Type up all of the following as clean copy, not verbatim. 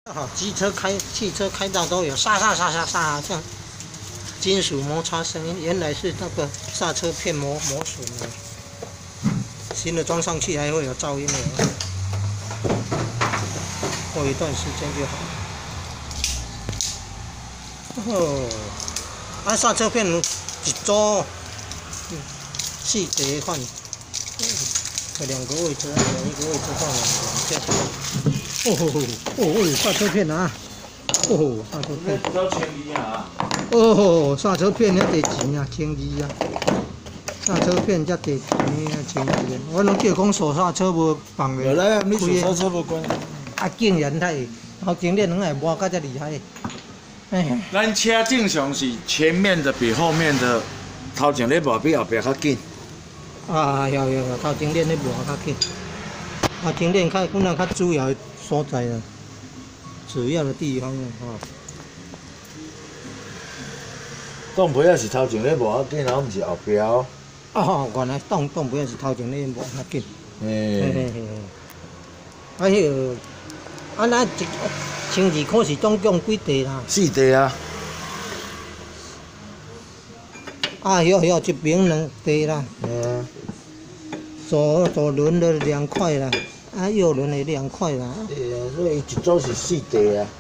好，汽车开道都有沙，像金属摩擦声音，原来是那个刹车片磨损了。新的装上去还会有噪音的，过一段时间就好。哦，刹车片一组4节换，2个位置，一个位置换2个。刹车片啊！刹车片。刹车片才得钱啊，1200啊。刹车片才得钱啊，1200。我拢叫讲锁刹车无放的。 有啦，你锁刹车无关。 竟然太头前咧两个磨甲遮厉害。 咱车正常是前面的比后面的头前咧磨比后壁较紧。 有，头前练咧磨较紧。头前练可能较主要的所在啊，主要的地方啊， 挡皮也是头前咧磨较紧，然后毋是后壁。 原来挡皮也是头前咧磨较紧。迄个，咱12块是总共几地啦 ？4地啊。 有一边2地啦。左轮的2块啦，右轮的2块啦。 所以一组是4地啊。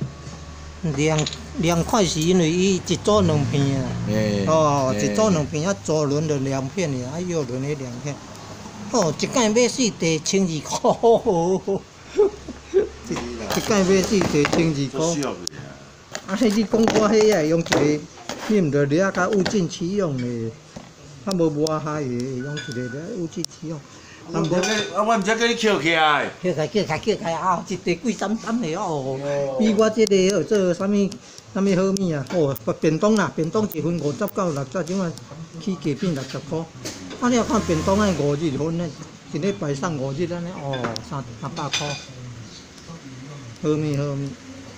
2块是因为伊一组2片啊。一组2片，左轮的2片尔，右轮的2片。一盖买4地12块。一盖买4地12块。你讲我迄个用一个，你毋着掠较物尽其用嘞。较无磨害的，用一个物尽其用。 我毋则叫你捡起来。 捡开啊！一地贵3的哦。比我这个做啥物好物啊？便当啦，便当1份50到60，即摆起价变60块。你若看便当迄5日份咧，一礼拜送5日安尼300块。好物。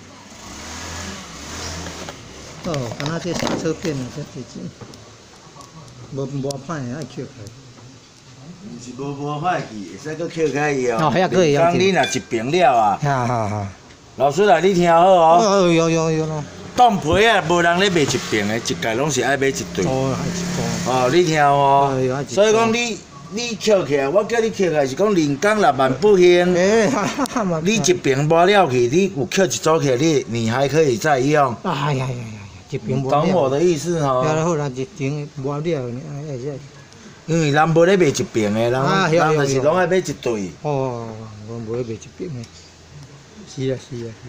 敢若这刹车片啊，这侪钱，无歹的爱捡开。 毋是无歹去，会使搁捡开伊哦。 遐可以。 讲你若一平了啊。 老师来，你听好哦。 有咯。 挡皮啊，无人咧卖一平的，一概拢是爱买一对。你听哦。所以讲你捡起来，我叫你捡起来是讲人工6万不兴。你一平磨了去，你有捡一组起来，你还可以再用。 一平磨了。懂我的意思吼？ 好啦，一平磨了， 因为人无咧卖一平的，人就是拢爱买一对。 我无咧卖一平的。是啊。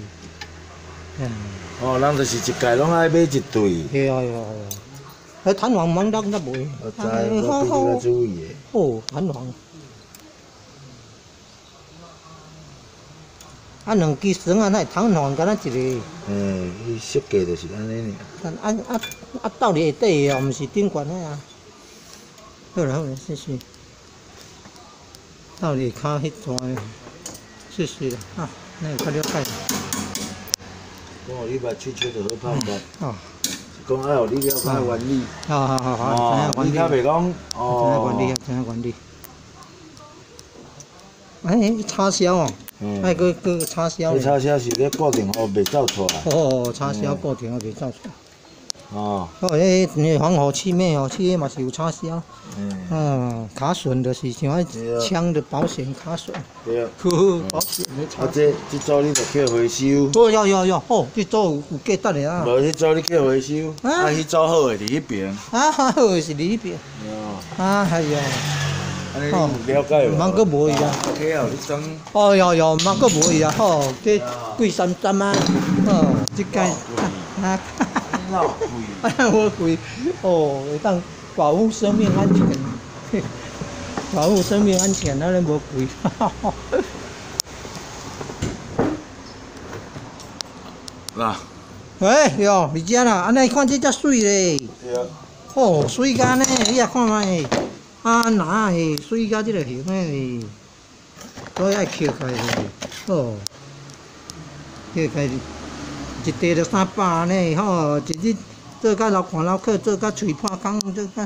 人就是一概拢爱买一对。 迄弹簧猛当则袂。 我知，我比你较注意的。 弹簧。2支绳啊，那弹簧敢若一个。 伊设计就是安尼尔。斗伫下底哦，毋是顶悬的啊。好啦，试。斗伫骹迄段，试啦，那有较了解。 讲互你捌吹就好拍拍。讲爱互你了解原理。好，你较袂讲知影原理。插销哦。爱个插销。 插销是咧固定互袂走出来。 插销固定互袂走出来。 迄防火器面嘛是有插销。卡榫就是像枪的保险卡榫。 对。 保险的插。 这组你着去回收。 有，这组有价值的啊。 无，迄组你去回收，迄组好的伫迄边。 好的是伫迄边。 安尼你了解无？ 茫个无伊啊。 OK啊，你装。 有，茫个无伊啊。这贵3啊。这间。 老贵。 我贵。会当保护生命安全。保护生命安全，那无贵。 啦。 喂，你遮啦，安尼看这遮水咧。 对。 水干呢，你也看卖。水甲即个形诶，所以爱捡开咧。捡开一地就300呢，一日做甲流汗流客，做甲喙破空，做甲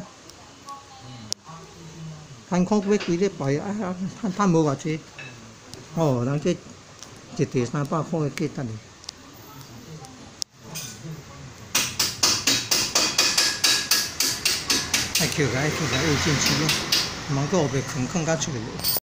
艰苦要几礼拜趁无偌济。人这一地300块的价值咧。 爱扣开，扣开又进去咯，芒果被坑坑甲出来。